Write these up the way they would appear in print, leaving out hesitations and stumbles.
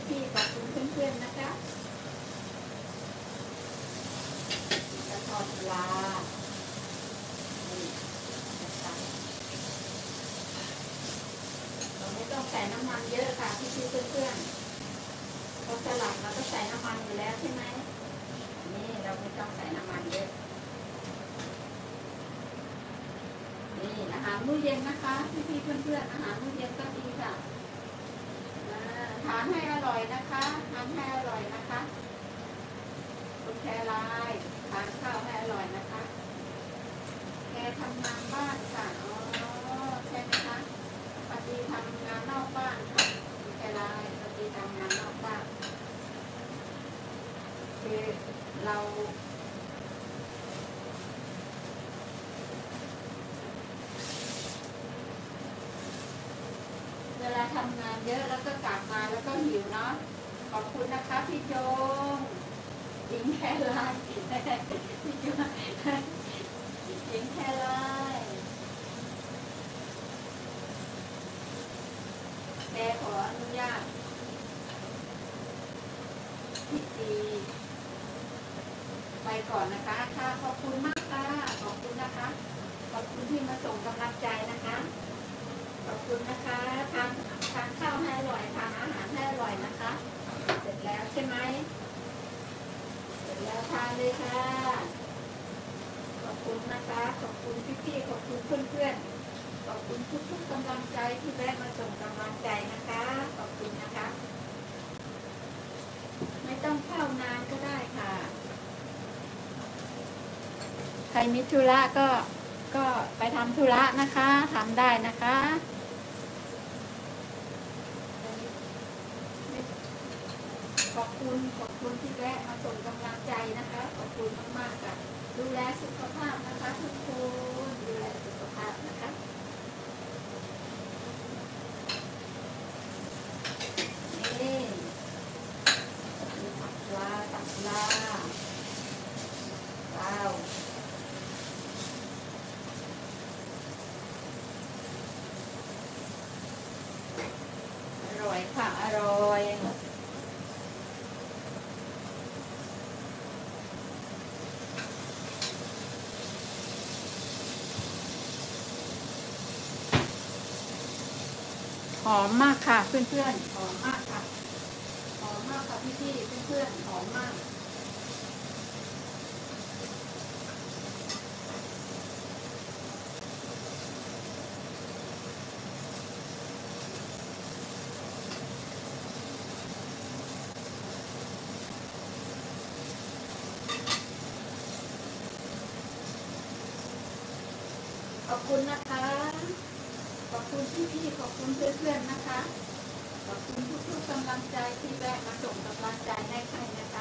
พี่ๆขอบคุณเพื่อนๆนะคะจะทอดปลาเราไม่ต้องใส่น้ำมันเยอะค่ะพี่ๆเพื่อนๆพอสลัดเราก็ใส่น้ำมันอยู่แล้วใช่ไหมนี่เราไม่ต้องใส่น้ำมันเยอะนี่อาหารมื้อเย็นนะคะพี่ๆเพื่อนๆอาหารมื้อเย็นก็ดีค่ะทานให้อร่อยนะคะทานให้อร่อยนะคะคุณแครายทานข้าวให้อร่อยนะคะแกทำงานบ้านค่ะอ๋อใช่ไหมคะปฏิทำงานนอกบ้านค่ะคุณแครายปฏิทำงานนอกบ้านคือเราเวลาทำงานเยอะแล้วก็กลับมาแล้วก็หิวเนาะขอบคุณนะคะพี่โจงหญิงแครายพี่โจงหญิงแครายแกขออนุญาตพี่ตีไปก่อนนะคะค่ะขอบคุณมากค่ะขอบคุณนะคะขอบคุณที่มาส่งกำลังใจนะคะขอบคุณนะคะทานข้าวให้อร่อยทานอาหารให้อร่อยนะคะเสร็จแล้วใช่ไหมเสร็จแล้วทานเลยค่ะขอบคุณนะคะขอบคุณพี่ๆขอบคุณเพื่อนๆขอบคุณทุกๆกำลังใจที่แวะมาส่งกำลังใจนะคะขอบคุณนะคะไม่ต้องเข้านานก็ได้ค่ะใครมีธุระก็ไปทำธุระนะคะทำได้นะคะขอบคุณที่แวะมาส่งกำลังใจนะคะขอบคุณมากๆค่ะดูแลสุขภาพนะคะทุกคนดูแลสุขภาพนะคะนี่ตักปลาว้าวอร่อยค่ะอร่อยหอมมากค่ะเพื่อนๆหอมมากค่ะหอมมากค่ะพี่ๆเพื่อนๆหอมมากขอบคุณนะคะขอบคุณพี่ๆขอบคุณเพื่อนๆนะคะขอบคุณทุกๆกำลังใจที่แวะมาส่งกำลังใจให้ใครนะคะ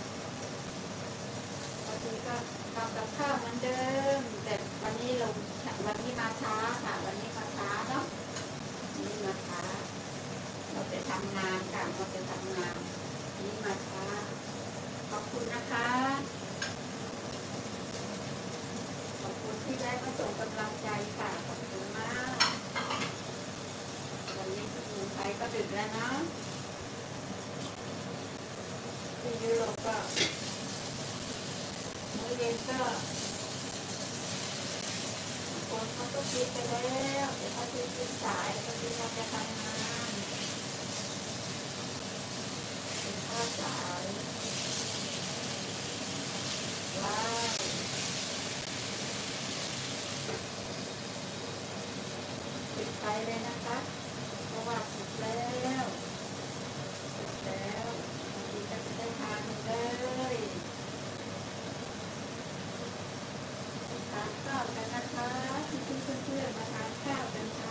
วันนี้ก็ทำกับข้าวเหมือนเดิมแต่วันนี้มาช้าค่ะวันนี้มาช้าเนาะนี่มาช้าเราไปทำงานค่ะเราไปทำงานนี่มาช้าขอบคุณนะคะขอบคุณที่ได้มาส่งกำลังใจค่ะขอบคุณมากวันนี้ที่เมืองไทยก็ดึกแล้วนะที่ยุโรปก็มื้อเย็นก็คนเขาก็กินไปแล้วแต่เขากินสายเขากินเราจะทำงานกินข้าวสายว้าวปิดไฟเลยนะคะเพราะว่าสุกแล้วบางทีก็จะได้ทานเลยทานข้าวกันนะคะพี่ๆเพื่อนๆมาทานข้าวกันค่ะ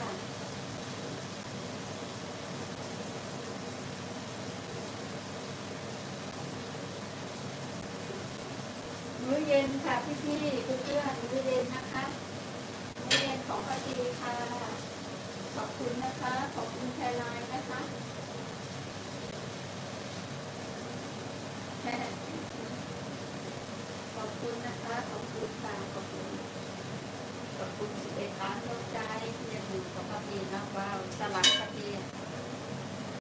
มื้อเย็นค่ะพี่ๆเพื่อนๆมื้อเย็นนะคะมื้อเย็นของปาจีค่ะขอบคุณนะคะขอบคุณแครายนะคะขอบคุณนะคะขอบ